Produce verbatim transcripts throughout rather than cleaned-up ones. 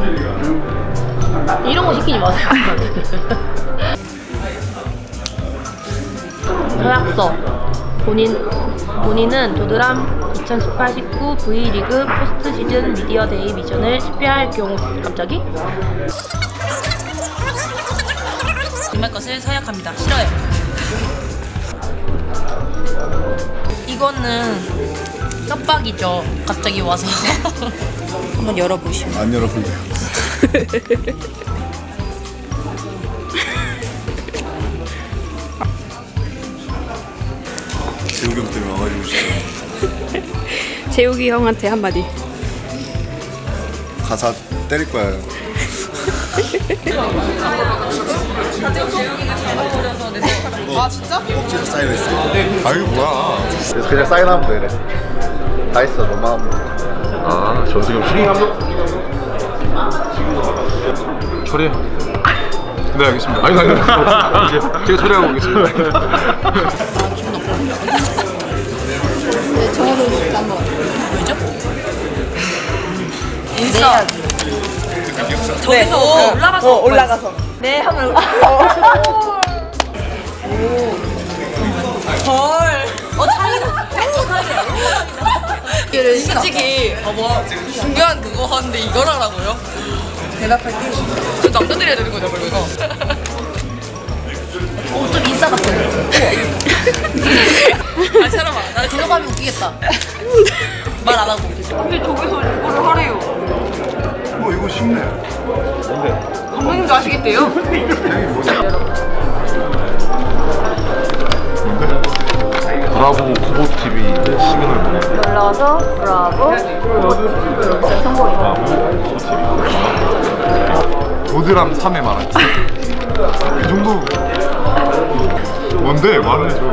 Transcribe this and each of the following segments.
이런 거 시키지 마세요. 서약서. 본인, 본인은 도드람 이천십팔 십구 V리그 포스트 시즌 미디어 데이 미션을 실패할 경우. 갑자기? 임할 것을 서약합니다. 싫어요. 이거는 협박이죠. 갑자기 와서. 한번 열어보시면. 안 열어볼래요. 재욱이 형 때문에 와가지고 진짜. 재욱이 형한테 한마디. 가사 때릴 거야. 아 진짜? 억지로 사인했어. 아 이거 뭐야? 그래서 그냥 사인하면 돼. 이래. 다 있어. 너만 하면 돼. 아, 전수경 씨? 처리해. 네, 알겠습니다. 아니, 아니, 아니. 제가 처리하고 오겠습니다. 네, 저도 진짜 한번. 왜죠? 인싸. 저기서 네. 어, 올라가서. 어, 올라가서. 네, 하면. 헐. 어, 다행이다. 솔직히 어, 뭐 중요한 그거 하는데 이걸 하라고요? 대답할게. 저 남자들이 해야 되는 거죠, 그리고 이거. 어, 좀 인싸 같아. 아, 잠깐만. 나 들어가면 웃기겠다. 말 안 하고. 근데 저기서 이거를 하래요. 뭐 이거 쉽네. 뭔데? 감독님도 아시겠대요? 브라보 쿠보티비 시그널 보내. 눌러서 브라보 성공이다. 도드람 삼회 말하기. 이 정도. 뭔데? 말을 해줘.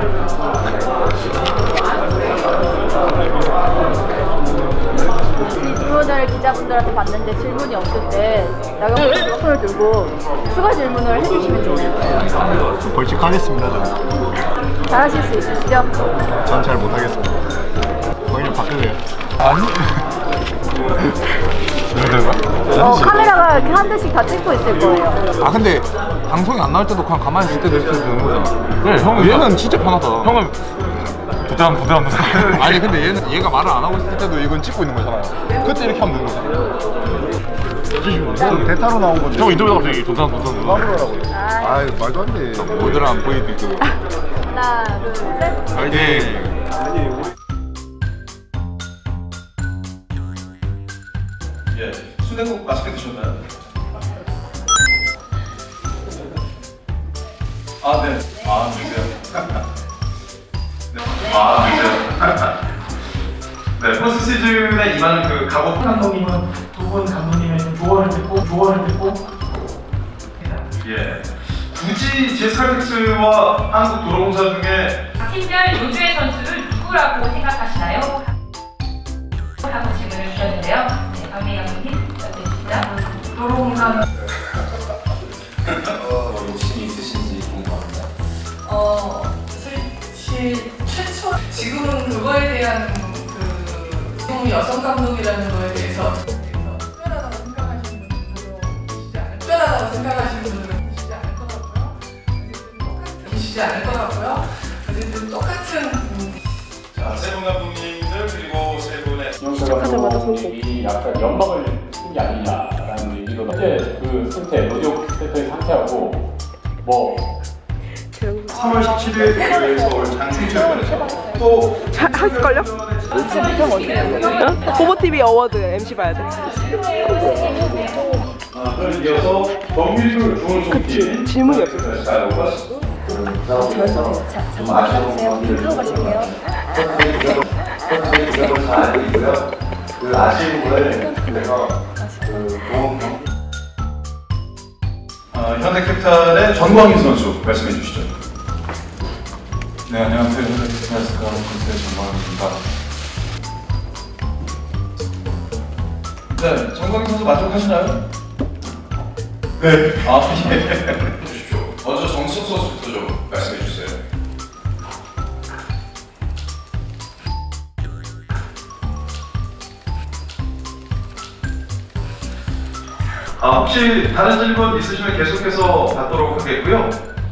질문을 기자분들한테 받는데 질문이 없을 때 나경원 선수가 손을 들고 추가 질문을 해주시면 좋아요. 벌칙하겠습니다. 저는. 잘하실 수 있으시죠? 전 잘 못하겠습니다. 거기는 바뀌네요. 아니? 어, 카메라가 이렇게 한 대씩 다 찍고 있을 거예요. 아 근데 방송이 안 나올 때도 그냥 가만히 있을 때도 이렇게 되는 거잖아. 그래 형 얘는 진짜 편하다. 형은 부담 부담 부담. 아니 근데 얘는 얘가 말을 안 하고 있을 때도 이건 찍고 있는 거잖아요. 그때 이렇게 하면 되는 거잖아. 형 대타로 나온 거지. 형 인터뷰 갑자기 도산 도산. 까불어라고. 아 이거 말도 안 돼. 모드랑 보이비도. 하나, 둘, 셋. 파이팅. 예, 순대국 맛있게 드셨나요? 아, 네. 아, 드세요. 네. 아, 드세요. 네, 포스트 시즌에 임하는 그 각오. 감독님은 두 분 감독님의 조언을 듣고 조언을 듣고 예. 굳이 제스칼텍스와 한국도로공사 중에 팀별 요주의 선수를 누구라고 생각하시나요? 하고 질문을 주셨는데요. 네, 박민 감독님 부탁드립니다. 도로공사는 욕심이 있으신지 궁금합니다. 어 사실 최초 지금은 그거에 대한 그 지금 여성 감독이라는 거에 대해서 특별하다고 생각하시는 분들은 계시지 않을 특별하다고 생각하시는 분들은 계시지 않을 것 같고요. 어쨌든 똑같은 계시지 않을 것 같고요. 어쨌든 똑같은 자, 세 분 감독님들 그리고 세 분의 시작하자마자 성공. 이 약간 연막을 쓴 게 아니냐라는 얘기로 현재 그 상태, 노조 센터의 상태하고 뭐 삼월 십칠일 서울 장충체육관에서 또 할걸요? 보보티비 어워드 엠씨 봐야 돼. 아, 그럼 이어서 범위를 좋은 소팀 질문이 없어요. 잘 오고 자, 잠깐만 기다려주세요. 하고 가실게요. 잘 알고 있고요. 그 아쉬운 분을 그래서 그 도움 어, 현대캐피탈의 전광인 선수 말씀해 주시죠. 네 안녕하세요. 현대캐피탈 선수의 전광입니다. 네, 전광인 선수 만족하시나요? 네. 아 예. 주십시오. 먼저 정석 선수부터 좀 말씀해 주세요. 아, 혹시 다른 질문 있으시면 계속해서 받도록 하겠고요.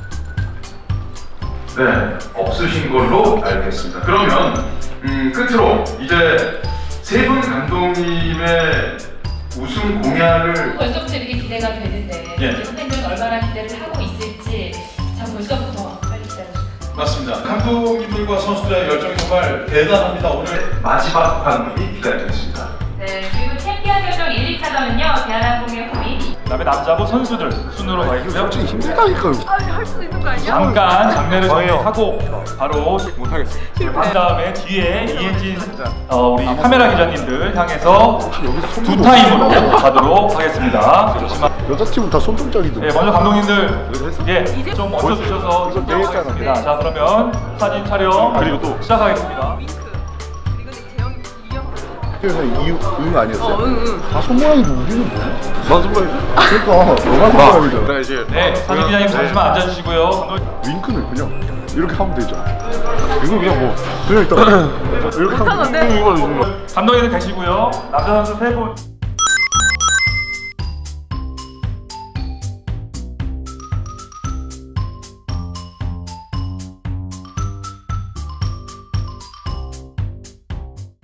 네, 없으신 걸로 알겠습니다. 그러면 음, 끝으로 이제 세 분 감독님의 우승 공약을 벌써부터 이렇게 기대가 되는데 예. 선생님은 얼마나 기대를 하고 있을지 참 벌써부터 빨리 기다려주세요. 맞습니다. 감독님들과 선수들의 열정이 정말 대단합니다. 오늘 마지막 관문이 기다리고 있습니다. 네, 그리고 챔피언 결정 일, 이 차전은요 대한항공의 호민. 그다음에 남자부 선수들 순으로 가겠고요. 솔직히 힘들다니까요. 아니 할 수도 있는 거 아니야? 잠깐 장면을 정리하고 바로 못하겠어. 그 다음에 뒤에 이엔진 어, 우리 카메라 기자님들 향해서 두 타임으로 가도록 하겠습니다. 여자 팀은 다 손동작이죠. 네, 먼저 감독님들 예, 좀 먼저 주셔서 이거 내 했잖아. 하겠습니다. 자, 그러면 사진 촬영 그리고 또 시작하겠습니다. 그래서 이유 응 아니었어요? 어, 응, 응. 다 손모양이고 우리는 뭐야? 난 손모양. 그러니까 너가 손모양이잖아. 나 이제 네, 사진 기자님 잠시만 앉아주시고요. 감독님. 윙크는 그냥 이렇게 하면 되죠. 이거 그냥 뭐 그냥 일단 이렇게 하면 못하는데? 이거 이거. 감독님들 계시고요. 남자 선수 세 분.